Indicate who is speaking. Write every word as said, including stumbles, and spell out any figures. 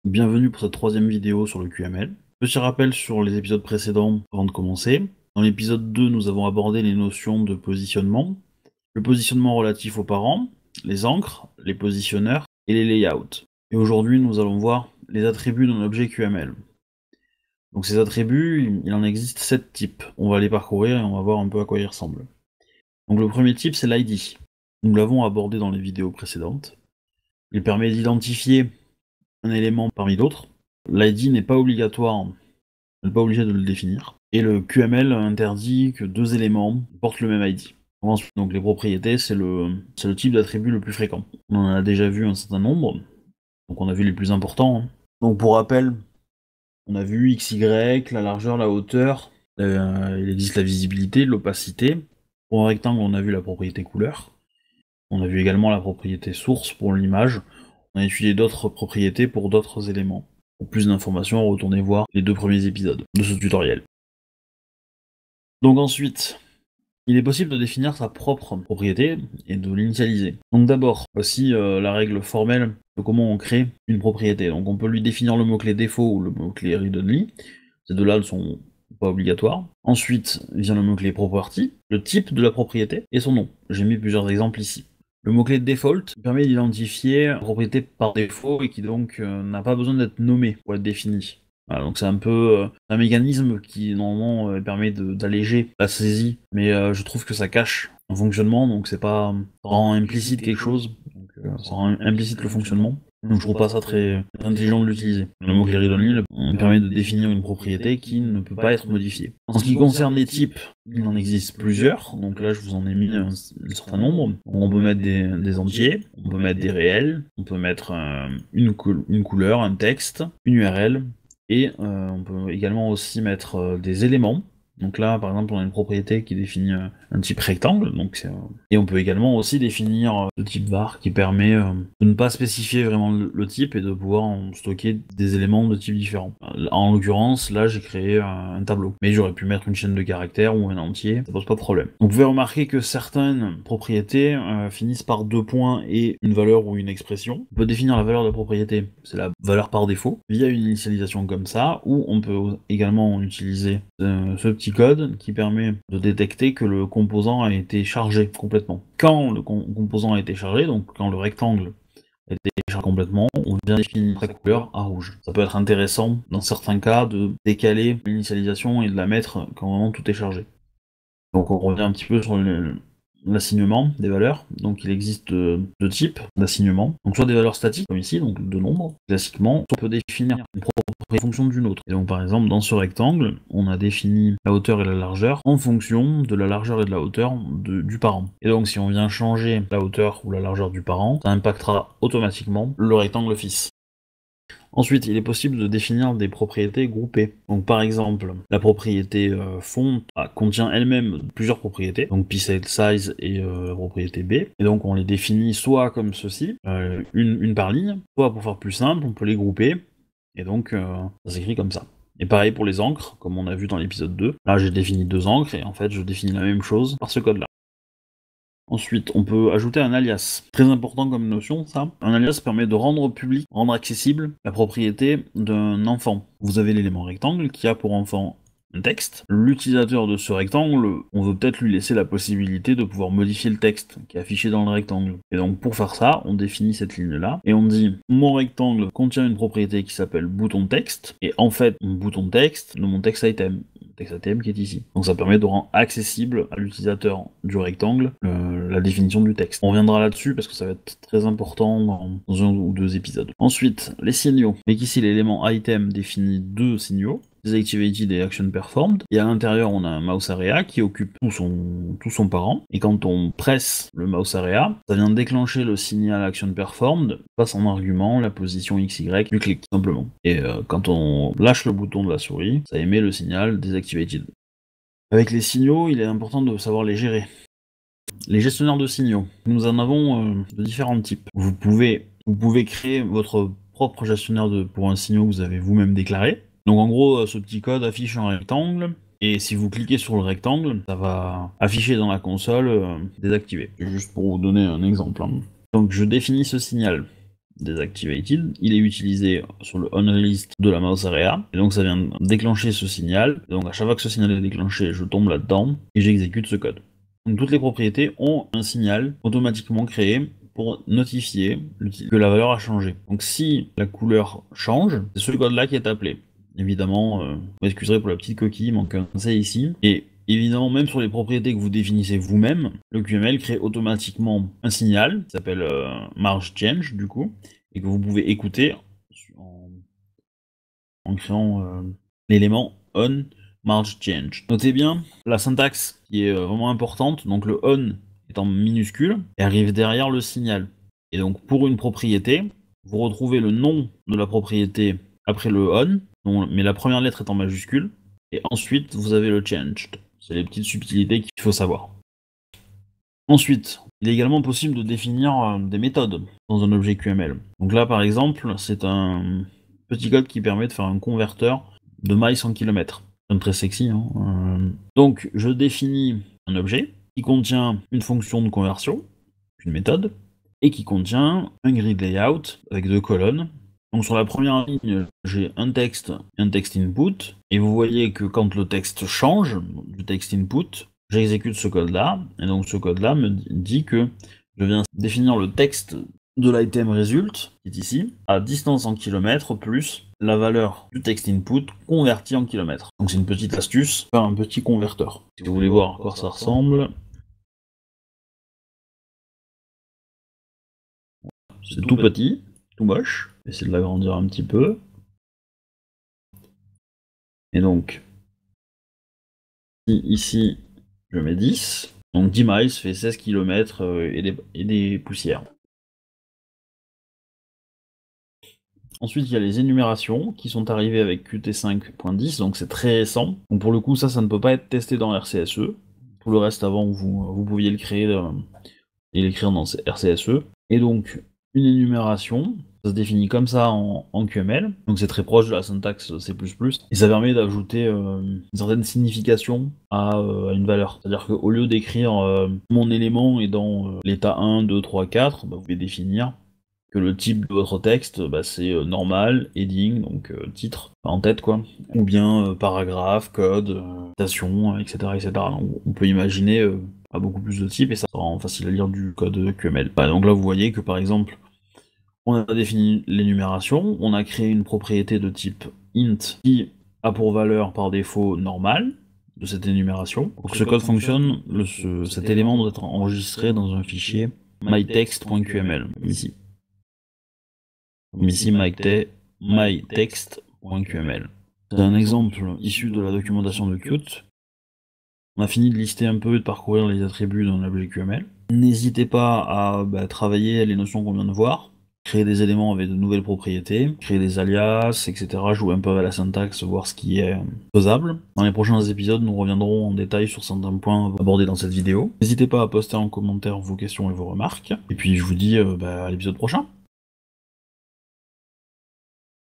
Speaker 1: Bienvenue pour cette troisième vidéo sur le Q M L. Petit rappel sur les épisodes précédents avant de commencer. Dans l'épisode deux, nous avons abordé les notions de positionnement, le positionnement relatif aux parents, les encres, les positionneurs et les layouts. Et aujourd'hui, nous allons voir les attributs d'un objet Q M L. Donc ces attributs, il en existe sept types. On va les parcourir et on va voir un peu à quoi ils ressemblent. Donc le premier type, c'est l'I D. Nous l'avons abordé dans les vidéos précédentes. Il permet d'identifier un élément parmi d'autres. L'I D n'est pas obligatoire, on n'est pas obligé de le définir. Et le Q M L interdit que deux éléments portent le même I D. Ensuite, donc les propriétés, c'est le, c'est le type d'attribut le plus fréquent. On en a déjà vu un certain nombre, donc on a vu les plus importants. Hein. Donc pour rappel, on a vu X Y, la largeur, la hauteur, euh, il existe la visibilité, l'opacité. Pour un rectangle, on a vu la propriété couleur. On a vu également la propriété source pour l'image. On a étudié d'autres propriétés pour d'autres éléments. Pour plus d'informations, retournez voir les deux premiers épisodes de ce tutoriel. Donc ensuite, il est possible de définir sa propre propriété et de l'initialiser. Donc d'abord, voici euh, la règle formelle de comment on crée une propriété. Donc on peut lui définir le mot-clé défaut ou le mot-clé read-only. Ces deux-là ne sont pas obligatoires. Ensuite vient le mot-clé property, le type de la propriété et son nom. J'ai mis plusieurs exemples ici. Le mot-clé default permet d'identifier la propriété par défaut et qui donc euh, n'a pas besoin d'être nommé pour être défini. Voilà, donc c'est un peu euh, un mécanisme qui normalement euh, permet d'alléger la saisie, mais euh, je trouve que ça cache un fonctionnement, donc c'est pas ça rend implicite quelque chose, donc, euh, ça rend implicite le fonctionnement. Donc je trouve pas ça très intelligent de l'utiliser. Le mot-clé read-only permet de définir une propriété qui ne peut pas être modifiée. En ce qui concerne les types, il en existe plusieurs, donc là je vous en ai mis un, un certain nombre. On peut mettre des, des entiers, on peut mettre des réels, on peut mettre euh, une, cou une couleur, un texte, une U R L, et euh, on peut également aussi mettre euh, des éléments. Donc là, par exemple, on a une propriété qui définit euh, un type rectangle, donc euh... et on peut également aussi définir euh, le type var qui permet euh, de ne pas spécifier vraiment le, le type et de pouvoir en stocker des éléments de types différents. En l'occurrence, là, j'ai créé un, un tableau, mais j'aurais pu mettre une chaîne de caractères ou un entier, ça pose pas de problème. Donc vous pouvez remarquer que certaines propriétés euh, finissent par deux points et une valeur ou une expression. On peut définir la valeur de la propriété, c'est la valeur par défaut, via une initialisation comme ça, ou on peut également utiliser euh, ce petit code qui permet de détecter que le composant a été chargé complètement. Quand le com composant a été chargé, donc quand le rectangle a été chargé complètement, on vient définir sa couleur à rouge. Ça peut être intéressant dans certains cas de décaler l'initialisation et de la mettre quand vraiment tout est chargé. Donc on revient un petit peu sur le, l'assignement des valeurs. Donc il existe deux types d'assignement. Donc soit des valeurs statiques, comme ici, donc deux nombres, classiquement, on peut définir une propriété en fonction d'une autre. Et donc par exemple, dans ce rectangle, on a défini la hauteur et la largeur en fonction de la largeur et de la hauteur de, du parent. Et donc si on vient changer la hauteur ou la largeur du parent, ça impactera automatiquement le rectangle fils. Ensuite, il est possible de définir des propriétés groupées. Donc par exemple, la propriété euh, font ah, contient elle-même plusieurs propriétés, donc pixel size et euh, propriété B. Et donc on les définit soit comme ceci, euh, une, une par ligne, soit pour faire plus simple, on peut les grouper, et donc euh, ça s'écrit comme ça. Et pareil pour les encres, comme on a vu dans l'épisode deux. Là j'ai défini deux encres, et en fait je définis la même chose par ce code-là. Ensuite, on peut ajouter un alias. Très important comme notion, ça. Un alias permet de rendre public, rendre accessible la propriété d'un enfant. Vous avez l'élément rectangle qui a pour enfant un texte. L'utilisateur de ce rectangle, on veut peut-être lui laisser la possibilité de pouvoir modifier le texte qui est affiché dans le rectangle. Et donc pour faire ça, on définit cette ligne-là et on dit mon rectangle contient une propriété qui s'appelle bouton texte et en fait mon bouton texte de mon text item. Text item qui est ici. Donc ça permet de rendre accessible à l'utilisateur du rectangle euh, la définition du texte. On reviendra là-dessus parce que ça va être très important dans, dans un ou deux épisodes. Ensuite, les signaux. Donc ici l'élément item définit deux signaux. Deactivated et action performed. Et à l'intérieur, on a un mouse area qui occupe tout son, tout son parent. Et quand on presse le mouse area, ça vient déclencher le signal action performed, passe en argument la position X Y du clic, simplement. Et euh, quand on lâche le bouton de la souris, ça émet le signal deactivated. Avec les signaux, il est important de savoir les gérer. Les gestionnaires de signaux. Nous en avons euh, de différents types. Vous pouvez, vous pouvez créer votre propre gestionnaire de, pour un signal que vous avez vous-même déclaré. Donc en gros, ce petit code affiche un rectangle, et si vous cliquez sur le rectangle, ça va afficher dans la console euh, désactivé. Juste pour vous donner un exemple. Hein. Donc je définis ce signal. deactivated, il est utilisé sur le onList de la mouse area, et donc ça vient déclencher ce signal, et donc à chaque fois que ce signal est déclenché, je tombe là-dedans, et j'exécute ce code. Donc toutes les propriétés ont un signal automatiquement créé pour notifier que la valeur a changé. Donc si la couleur change, c'est ce code-là qui est appelé. Évidemment, euh, vous m'excuserez pour la petite coquille, il manque un C ici, et évidemment, même sur les propriétés que vous définissez vous-même, le Q M L crée automatiquement un signal qui s'appelle euh, marge change du coup, et que vous pouvez écouter en, en créant euh, l'élément on marge change. Notez bien la syntaxe qui est euh, vraiment importante, donc le on est en minuscule et arrive derrière le signal. Et donc pour une propriété, vous retrouvez le nom de la propriété après le on, donc, mais la première lettre est en majuscule, et ensuite vous avez le changed. C'est les petites subtilités qu'il faut savoir. Ensuite, il est également possible de définir euh, des méthodes dans un objet Q M L. Donc là, par exemple, c'est un petit code qui permet de faire un converteur de miles en kilomètres. C'est très sexy. Hein euh... Donc, je définis un objet qui contient une fonction de conversion, une méthode, et qui contient un grid layout avec deux colonnes. Donc sur la première ligne, j'ai un texte et un text input, et vous voyez que quand le texte change, du text input, j'exécute ce code-là, et donc ce code-là me dit que je viens définir le texte de l'item result, qui est ici, à distance en kilomètres plus la valeur du text input converti en kilomètres. Donc c'est une petite astuce, faire un petit converteur. Si vous voulez voir à quoi ça ressemble, c'est tout petit, tout moche. Je vais essayer de l'agrandir un petit peu. Et donc, ici, je mets dix. Donc dix miles fait seize kilomètres euh, et, des, et des poussières. Ensuite, il y a les énumérations qui sont arrivées avec Qt cinq point dix, donc c'est très récent. Donc pour le coup, ça, ça ne peut pas être testé dans R C S E. Tout le reste, avant, vous, vous pouviez le créer euh, et l'écrire dans R C S E. Et donc, une énumération, ça se définit comme ça en, en Q M L, donc c'est très proche de la syntaxe C plus plus, et ça permet d'ajouter euh, une certaine signification à, euh, à une valeur. C'est-à-dire qu'au lieu d'écrire euh, mon élément est dans euh, l'état un, deux, trois, quatre, bah, vous pouvez définir que le type de votre texte, bah, c'est euh, normal, heading, donc euh, titre, en tête quoi, ou bien euh, paragraphe, code, euh, citation, et cetera, et cetera. Donc on peut imaginer euh, à beaucoup plus de types, et ça rend facile à lire du code Q M L. Bah, donc là vous voyez que par exemple, on a défini l'énumération, on a créé une propriété de type int qui a pour valeur par défaut normal de cette énumération. Pour que ce code fonctionne, le, ce, cet élément doit être enregistré dans un fichier mytext.qml, ici. Comme ici, mytext.qml. C'est un exemple issu de la documentation de Qt. On a fini de lister un peu et de parcourir les attributs d'un objet Q M L. N'hésitez pas à bah, travailler les notions qu'on vient de voir, créer des éléments avec de nouvelles propriétés, créer des alias, et cetera. Jouer un peu avec la syntaxe, voir ce qui est faisable. Dans les prochains épisodes, nous reviendrons en détail sur certains points abordés dans cette vidéo. N'hésitez pas à poster en commentaire vos questions et vos remarques. Et puis je vous dis euh, bah, à l'épisode prochain.